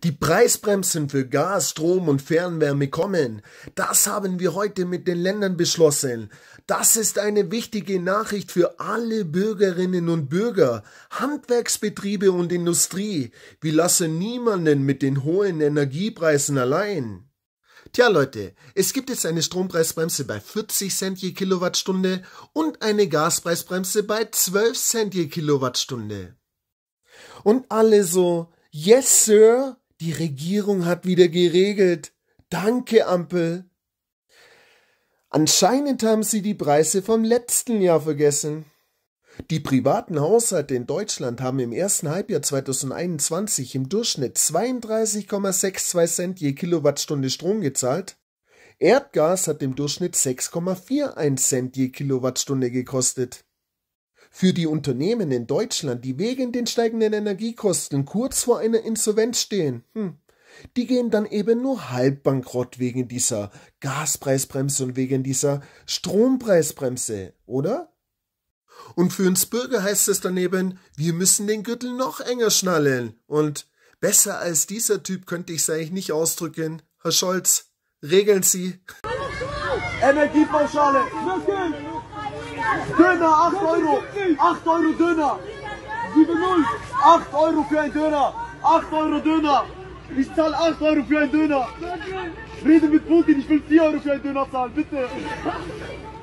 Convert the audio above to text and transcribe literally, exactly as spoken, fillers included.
Die Preisbremsen für Gas, Strom und Fernwärme kommen. Das haben wir heute mit den Ländern beschlossen. Das ist eine wichtige Nachricht für alle Bürgerinnen und Bürger, Handwerksbetriebe und Industrie. Wir lassen niemanden mit den hohen Energiepreisen allein. Tja Leute, es gibt jetzt eine Strompreisbremse bei vierzig Cent je Kilowattstunde und eine Gaspreisbremse bei zwölf Cent je Kilowattstunde. Und alle so, yes Sir, die Regierung hat wieder geregelt. Danke Ampel. Anscheinend haben sie die Preise vom letzten Jahr vergessen. Die privaten Haushalte in Deutschland haben im ersten Halbjahr zweitausendeinundzwanzig im Durchschnitt zweiunddreißig Komma zweiundsechzig Cent je Kilowattstunde Strom gezahlt. Erdgas hat im Durchschnitt sechs Komma einundvierzig Cent je Kilowattstunde gekostet. Für die Unternehmen in Deutschland, die wegen den steigenden Energiekosten kurz vor einer Insolvenz stehen, hm, die gehen dann eben nur halb bankrott wegen dieser Gaspreisbremse und wegen dieser Strompreisbremse, oder? Und für uns Bürger heißt es dann eben, wir müssen den Gürtel noch enger schnallen. Und besser als dieser Typ könnte ich es eigentlich nicht ausdrücken. Herr Scholz, regeln Sie. Energiepauschale. Döner, acht Euro. acht Euro Döner. sieben null. acht Euro für ein Döner. acht Euro Döner. Ich zahle acht Euro für einen Döner. Rede mit Putin, ich will vier Euro für einen Döner zahlen, bitte.